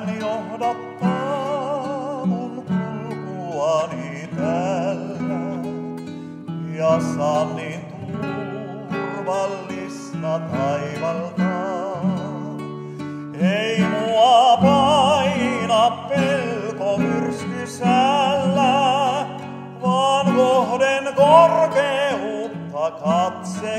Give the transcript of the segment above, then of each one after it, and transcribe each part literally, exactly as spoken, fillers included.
Hän johdattaa mun kulkuani tällä ja saan niin turvallista taivalta. Ei mua paina pelko myrskysällä, vaan kohden korkeutta katse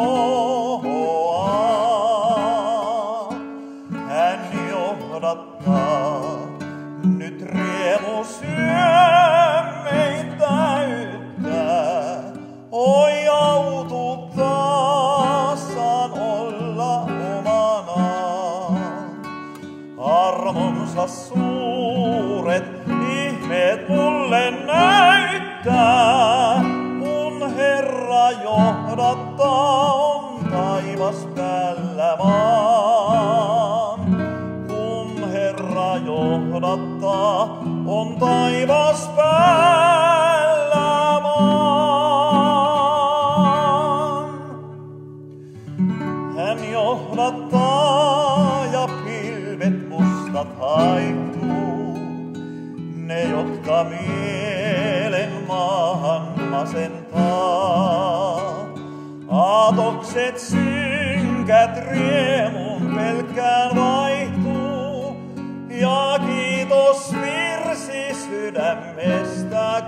kohoaa. Hän johdattaa, nyt riemu sydämein täyttää. Oi autu taas, saan olla omanaan. Armonsa suuret ihmeet mulle näyttää. Kun Herra johdattaa, on taivas päällä maan. Kun Herra johdattaa, on taivas päällä maan. Hän johdattaa ja pilvet mustat haihtuu, ne jotka mielen maahan masentaa. Aatokset synkät riemun pelkkään vaihtuu, ja kiitos virsi sydämestä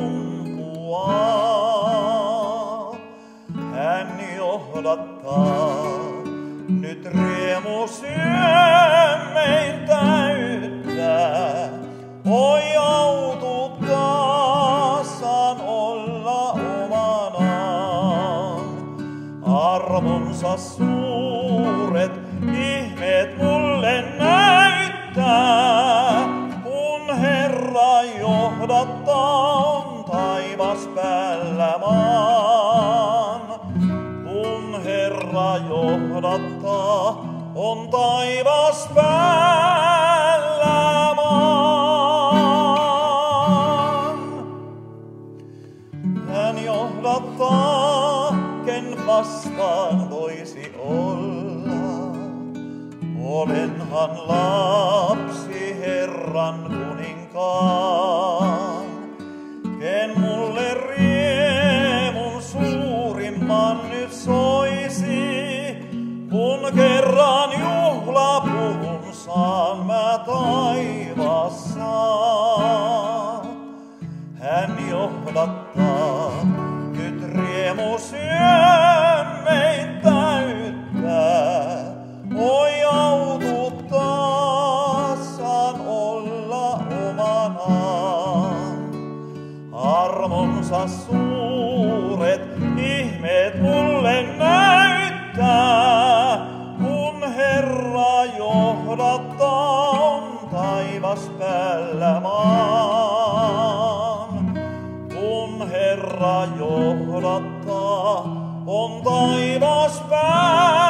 kumpuaa. Hän johdattaa, nyt riemu sydämein täyttää. Oi autu taas, saan olla omanaan. Armonsa suuret ihmeet mulle näyttää. Kun Herra johdattaa, on taivas päällä maan. Kun Herra johdattaa, on taivas päällä maan. Hän johdattaa, ken vastaan voisi olla. Olenhan lapsi Herran kuninkaan, ken mulle riemun suurimman nyt soisi. Kun kerran juhlapuvun saan mä taivaassa. Hän johdattaa, nyt riemu sydämein täyttää. Oi autu taas, saan olla omanaan. Armonsa suuret ihmeet mulle näyttää. Kun Herra johdattaa, on taivas päällä maan. Kun Herra johdattaa, on taivas päällä.